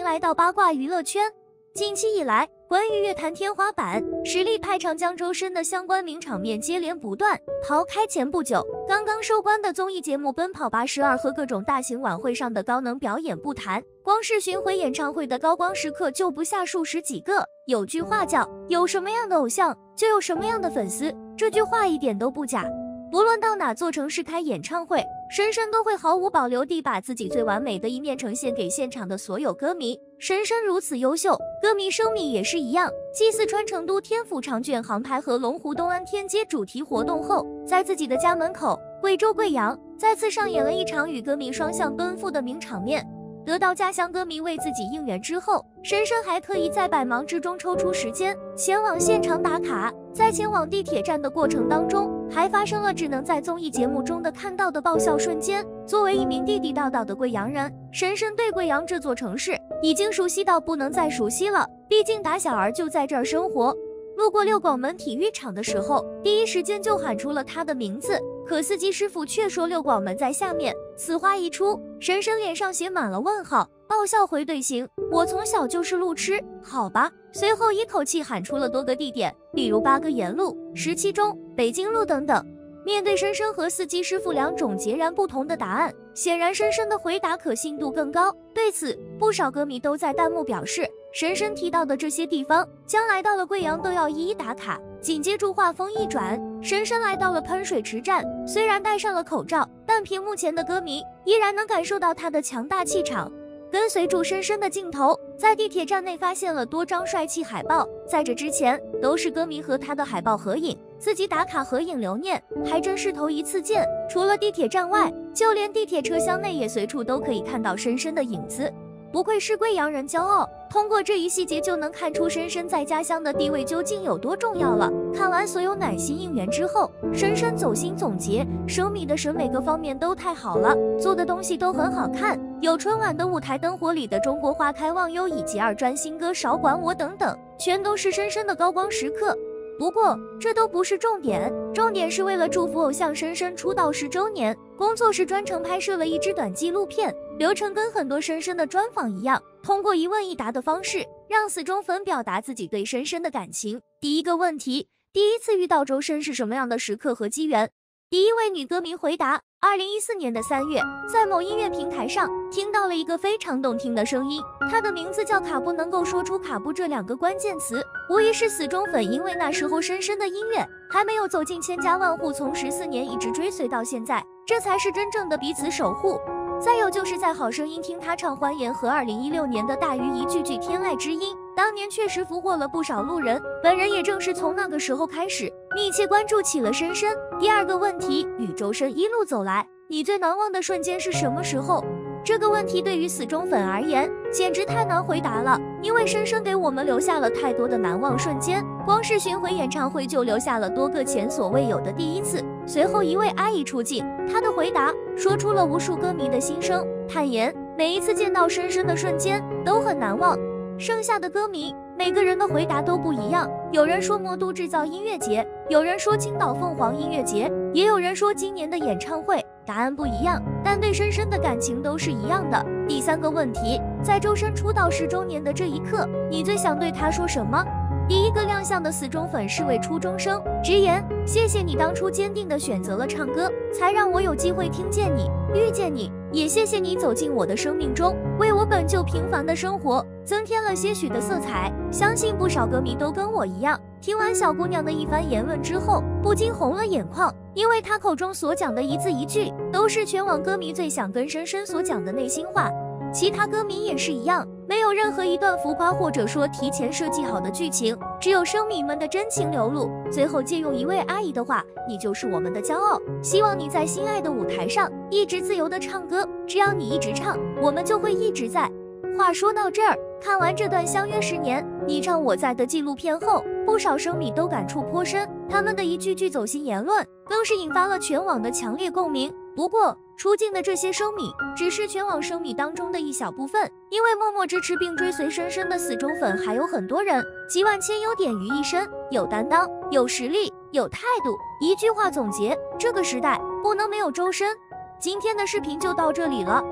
来到八卦娱乐圈。近期以来，关于乐坛天花板、实力派长江周深的相关名场面接连不断。抛开前不久刚刚收官的综艺节目《奔跑吧12》和各种大型晚会上的高能表演不谈，光是巡回演唱会的高光时刻就不下数十几个。有句话叫“有什么样的偶像，就有什么样的粉丝”，这句话一点都不假。不论到哪座城市开演唱会，深深都会毫无保留地把自己最完美的一面呈现给现场的所有歌迷。深深如此优秀，歌迷生米也是一样。继四川成都天府长卷航拍和龙湖东安天街主题活动后，在自己的家门口贵州贵阳再次上演了一场与歌迷双向奔赴的名场面。得到家乡歌迷为自己应援之后，深深还特意在百忙之中抽出时间前往现场打卡。在前往地铁站的过程当中，还发生了只能在综艺节目中的看到的爆笑瞬间。作为一名地地道道的贵阳人，深深对贵阳这座城市已经熟悉到不能再熟悉了，毕竟打小儿就在这儿生活。路过六广门体育场的时候，第一时间就喊出了他的名字，可司机师傅却说六广门在下面。此话一出，深深脸上写满了问号，爆笑回怼型，我从小就是路痴，好吧。随后一口气喊出了多个地点，比如八哥沿路、17中、北京路等等。面对深深和司机师傅两种截然不同的答案，显然深深的回答可信度更高。对此，不少歌迷都在弹幕表示，深深提到的这些地方，将来到了贵阳都要一一打卡。紧接着话锋一转，深深来到了喷水池站，虽然戴上了口罩，但屏幕前的歌迷依然能感受到他的强大气场。跟随住深深的镜头，在地铁站内发现了多张帅气海报，在这之前都是歌迷和他的海报合影，自己打卡合影留念，还真是头一次见。除了地铁站外，就连地铁车厢内也随处都可以看到深深的影子。不愧是贵阳人骄傲，通过这一细节就能看出深深在家乡的地位究竟有多重要了。看完所有暖心应援之后，深深走心总结，生米的审美各方面都太好了，做的东西都很好看，有春晚的舞台灯火里的中国花开忘忧，以及二专新歌少管我等等，全都是深深的高光时刻。不过这都不是重点，重点是为了祝福偶像深深出道10周年，工作室专程拍摄了一支短纪录片，流程跟很多深深的专访一样，通过一问一答的方式，让死忠粉表达自己对深深的感情。第一个问题，第一次遇到周深是什么样的时刻和机缘？第一位女歌迷回答，2014年的3月，在某音乐平台上听到了一个非常动听的声音，它的名字叫卡布，能够说出卡布这2个关键词，无疑是死忠粉，因为那时候深深的音乐还没有走进千家万户，从14年一直追随到现在，这才是真正的彼此守护。再有就是在好声音听他唱欢颜和2016年的大鱼一句句天籁之音，当年确实俘获了不少路人，本人也正是从那个时候开始密切关注起了深深。第二个问题，与周深一路走来，你最难忘的瞬间是什么时候？这个问题对于死忠粉而言简直太难回答了，因为深深给我们留下了太多的难忘瞬间，光是巡回演唱会就留下了多个前所未有的第一次。随后一位阿姨出镜，她的回答说出了无数歌迷的心声，坦言每一次见到深深的瞬间都很难忘。剩下的歌迷每个人的回答都不一样，有人说魔都制造音乐节，有人说青岛凤凰音乐节，也有人说今年的演唱会。答案不一样，但对深深的感情都是一样的。第三个问题，在周深出道10周年的这一刻，你最想对他说什么？第一个亮相的死忠粉是位初中生，直言谢谢你当初坚定地选择了唱歌，才让我有机会听见你，遇见你，也谢谢你走进我的生命中，为我本就平凡的生活增添了些许的色彩。相信不少歌迷都跟我一样，听完小姑娘的一番言论之后不禁红了眼眶，因为她口中所讲的一字一句都是全网歌迷最想跟深深所讲的内心话。其他歌迷也是一样，没有任何一段浮夸或者说提前设计好的剧情，只有生迷们的真情流露。最后借用一位阿姨的话，你就是我们的骄傲，希望你在心爱的舞台上一直自由的唱歌，只要你一直唱，我们就会一直在。话说到这儿，看完这段相约10年你唱我在的纪录片后，不少生迷都感触颇深，他们的一句句走心言论更是引发了全网的强烈共鸣。不过出镜的这些生米只是全网生米当中的一小部分，因为默默支持并追随深深的死忠粉还有很多人，集万千优点于一身，有担当，有实力，有态度。一句话总结，这个时代不能没有周深。今天的视频就到这里了。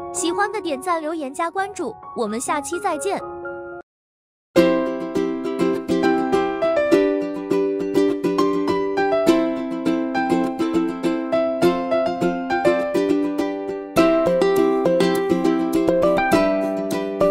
喜欢的点赞、留言、加关注，我们下期再见。